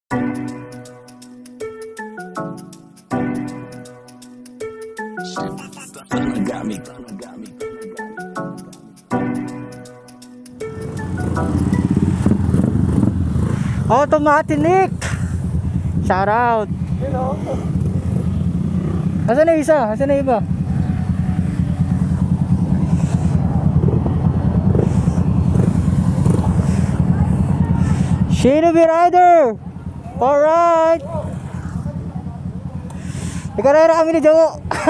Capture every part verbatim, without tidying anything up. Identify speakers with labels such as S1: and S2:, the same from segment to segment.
S1: Automatic. Shout out. Asan na isa? Asan na iba? Shinobi Rider. Alright. Ikarera kami ni Jowo.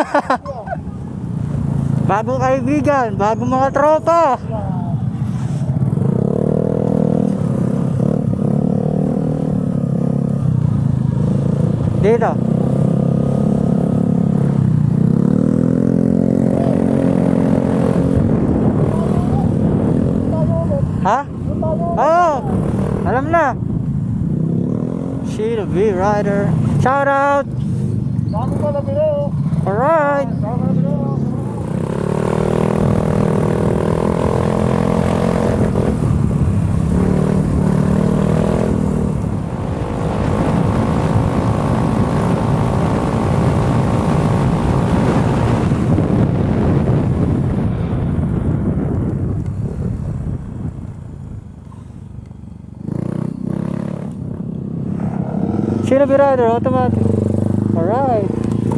S1: Bagong kaibigan, bagong mga tropa. Dito. Ha? Oh, alam na. Shinobi Rider. Shout out. Alright. Shinobi Rider automatic. Alright.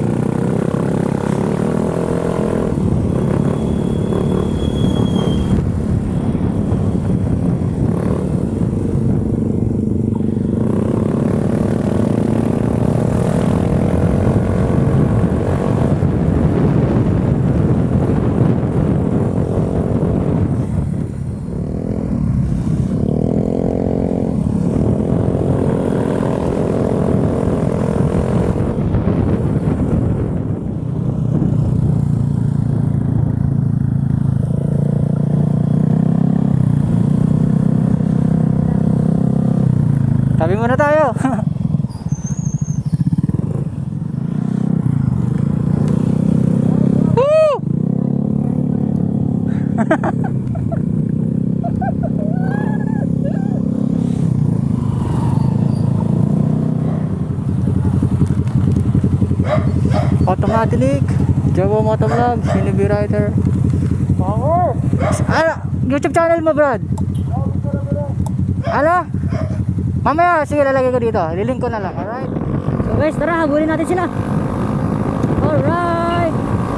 S1: Tabi muna tayo. Woo! Automatic, Jowo Motovlog, Shinobi Rider. Power. Ano? YouTube channel mo, Brad? Ano? Mamaya, sige, lalagay ko dito. Lilink ko na lang, alright?
S2: So guys, tara, habulin natin sila. Alright.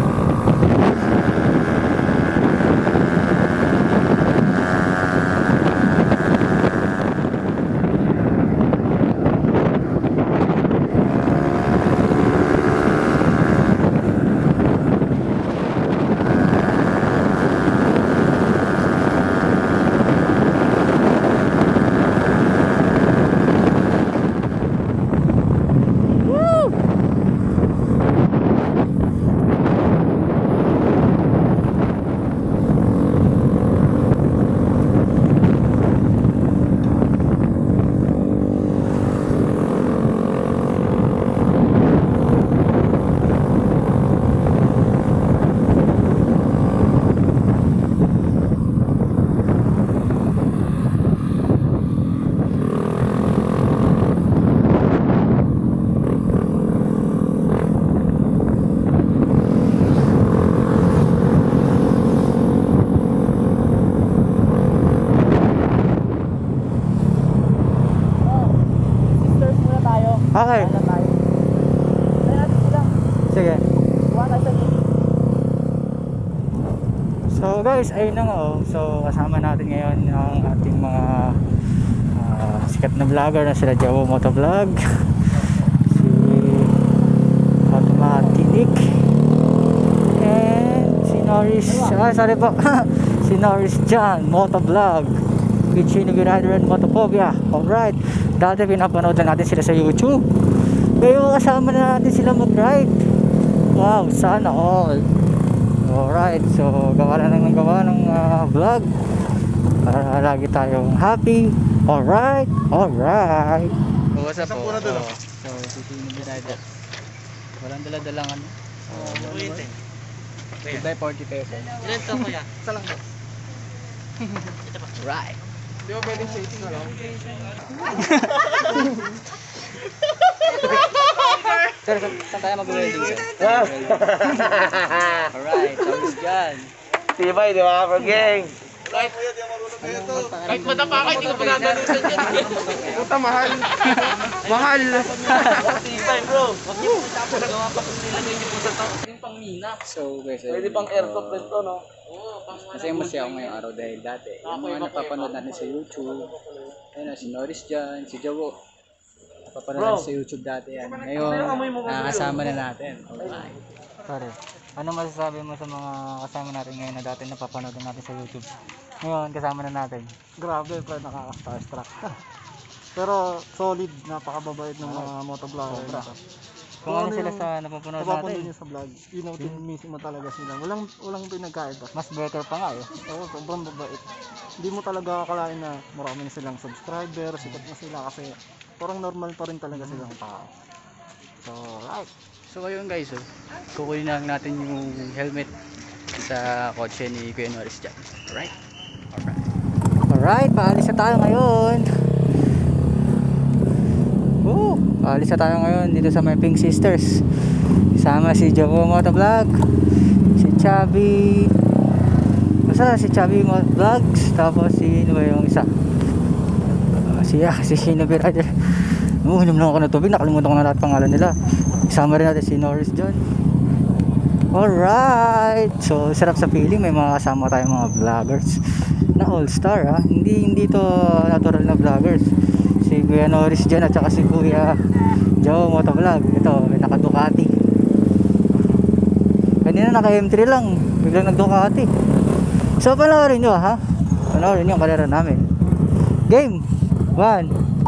S1: Okay. Sige. So guys, ayun na nga oh. So kasama natin ngayon ang ating mga uh, sikat na vlogger na sila Jowo Motovlog, si Automatic, and si Norris, ah, sorry po, si Norris John Motovlog with Shinobi Rider and Motophobia. Alright, dati pinapanood na natin sila sa YouTube, ngayon kasama na natin sila mag-ride. Wow, sana all. Alright, so gawa na ng gawa ng uh, vlog para lagi tayong happy. Alright, alright. So what's up po? So, so si Shinobi Rider, walang dala-dalang ano. Oh, wait eh. Goodbye forty pesos. Ilan to kuya? Isa lang po. Ito pa. Right. Di ba pwedeng sa ito na lang? Sir, saan tayo mag-welding sir? Alright, tapos dyan.
S3: Tibay, di ba, gang?
S4: Kahit madapa ka, hindi ko pa nadalusan dyan.
S3: Puta, mahal. Mahal.
S4: Tibay bro. Huwag niyo po tapos gawa pa kung nilagay niyo po sa to. Yung pang mina.
S1: So guys,
S3: Pwede pang airsoft rin to, no?
S4: Oo, pang
S1: masaya masaya ako ngayong araw dahil dati yung mga napapanood natin sa YouTube, ayun na, si Norris dyan, si Jowo, napapanood natin sa YouTube dati yan. Ngayon, nakakasama na natin. Alright. Pare, ano masasabi mo sa mga kasama natin ngayon na dati napapanood natin sa YouTube? Ngayon, kasama na natin.
S5: Grabe, pre, nakaka-starstruck. Pero solid, napakababait ng mga motovlogger.
S1: Sobra.
S5: nito.
S1: Kung ano sila sa napapanood
S5: Napapanood
S1: natin,
S5: nyo sa vlog, inutin mo talaga sila. Walang walang pinagkaiba.
S1: mas better pa nga eh.
S5: Oo, sobrang babait. Hindi mo talaga akalain na marami na silang subscriber, sikat na sila kasi parang normal pa rin talaga silang tao. So, right.
S1: So ayun guys, oh, kukunin na lang natin yung helmet sa kotse ni Kuya Norris dyan. Alright? Alright. Alright, paalis na tayo ngayon. Woo! Paalis na tayo ngayon dito sa may Pink Sisters. Kasama si Jowo Motovlog, si Chubby, basta si Chubby Motovlogs, tapos si ano ba yung isa? Uh, siya, si Shinobi Rider. Uminom lang ako ng tubig, nakalimutan ko na lahat pangalan nila. Isama rin natin si Norris dyan. Alright, so sarap sa feeling, may mga kasama tayong mga vloggers na all star ha. Hindi, hindi to natural na vloggers. Si Kuya Norris dyan at saka si Kuya Jowo Motovlog. Ito, may naka Ducati. Kanina naka M three lang, biglang nag Ducati. So panoorin nyo ha, panoorin nyo ang kalera namin. Game one.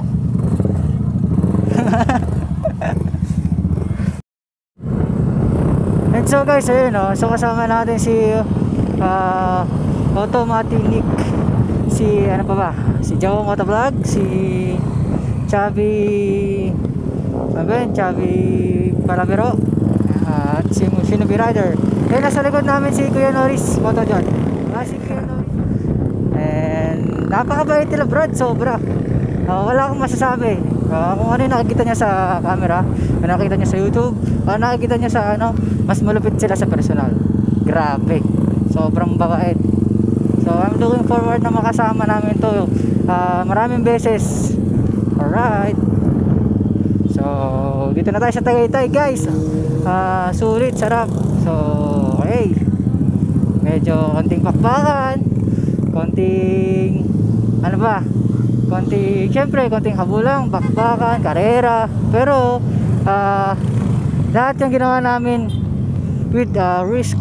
S1: And so guys, ayun o, so kasama natin si uh, Automatic, si ano pa ba, si Jowo Motovlog, si Chubby, ano ba yun, Chubby Palabero, uh, at si Shinobi Rider. Eh nasa likod namin si Kuya Norris Moto John. Ah, si Kuya Norris. And napakabait nila Brad, sobra. Uh, wala akong masasabi. Uh, kung ano yung nakikita niya sa camera, kung nakikita niya sa YouTube, kung nakikita niya sa ano, mas malupit sila sa personal. Grabe, sobrang babait. So I'm looking forward na makasama namin to uh, maraming beses. Alright, so dito na tayo sa Tagaytay guys. uh, Sulit, sarap. So okay, medyo konting pakbakan, konting ano ba, konting, syempre konting habulang, bakbakan, karera, pero uh, lahat yung ginawa namin with uh, risk.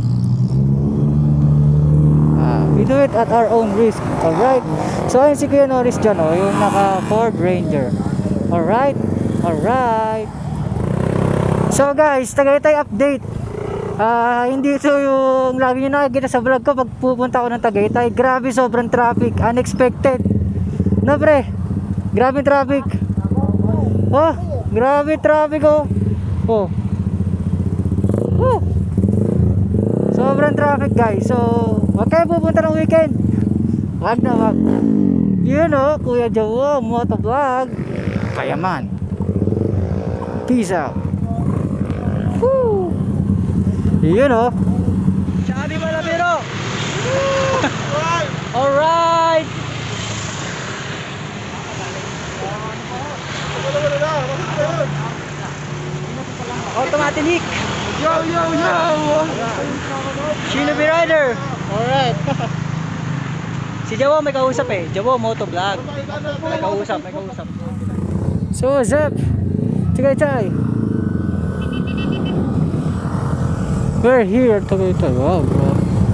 S1: uh, we do it at our own risk. Alright, so ayun si Kuya Norris dyan, oh, yung naka Ford Ranger. Alright, alright. So guys, Tagaytay update. Uh, hindi ito yung lagi nyo nakikita sa vlog ko pag pupunta ako ng Tagaytay. Grabe, sobrang traffic, unexpected. No pre, grabe traffic. Oh, grabe traffic oh. Oh. Oh. Sobrang traffic guys. So, wag kayo pupunta ng weekend. Wag na wag. Yun oh, Kuya Jowo Motovlog. Kayaman. Peace out. Woo. Yun oh. Chubby Palabero. Alright. Automatic.
S3: Yo, yo, yo!
S1: Shinobi Rider. Alright. Si Jowo may kausap eh. Jowo Motovlog. May kausap, may kausap. So what's up? Tagaytay. We're here at Tagaytay. Wow, bro.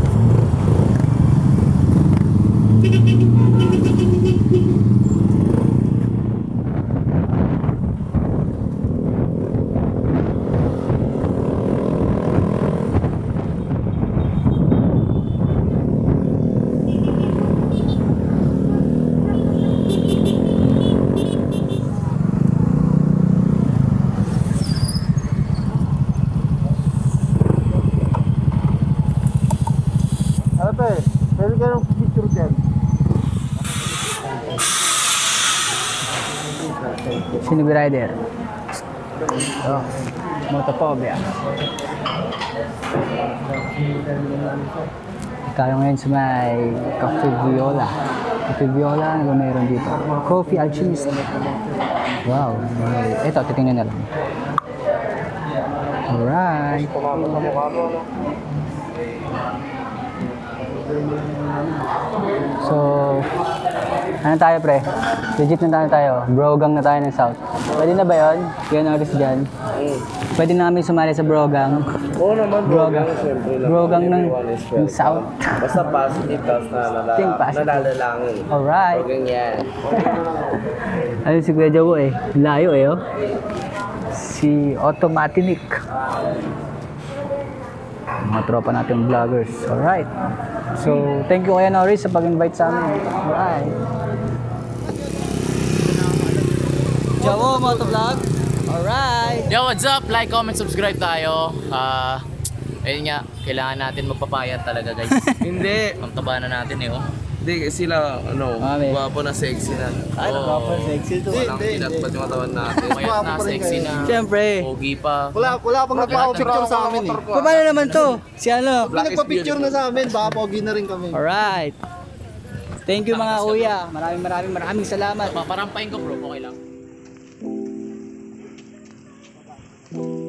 S5: Ate, pwede ka ng picture dyan.
S1: Shinobi Rider. So, Motophobia. Tayo ngayon sa may Cafe Viola. Cafe Viola, ano ba meron dito? Coffee Alchemist. Wow. Ito, titingnan na lang. Alright. So, ano tayo pre? Legit na tayo tayo. Brogang na tayo ng South. Pwede na ba yun? Yan ang risk dyan. Pwede na kami sumali sa Brogang.
S3: Oo naman,
S1: Brogang.
S3: siyempre naman.
S1: Brogang ng,
S3: Everyone is
S1: ng
S3: welcome.
S1: South.
S3: Basta positive, tapos na nala,
S1: Think positive.
S3: nalalalangin.
S1: Alright.
S3: Brogang yan.
S1: Ayun si Kuya Jawo eh. Layo eh oh. Si Automatinik. Mga tropa natin vloggers. Alright. So, thank you Kuya Norris sa pag-invite sa amin. Alright. Jawo Motovlog. Alright.
S4: Yo, what's up? Like, comment, subscribe tayo. Ah, ayun nga, kailangan natin magpapayat talaga, guys.
S3: Hindi.
S4: Ang taba na natin eh, oh.
S3: Hindi, sila, ano,
S1: Mami.
S3: gwapo na sexy na.
S1: Ay,
S4: Oo.
S1: sexy to.
S3: Walang kinatpat yung katawan natin.
S4: Mayat na, sexy na.
S1: Siyempre.
S4: Pogi pa.
S5: Wala, wala pang nagpa-picture sa amin eh.
S1: Paano naman to? Si ano?
S5: May nagpa-picture na sa amin, baka pogi na rin kami.
S1: Alright. Thank you mga kuya. Maraming maraming maraming salamat.
S4: Paparampain ko, bro. Okay lang.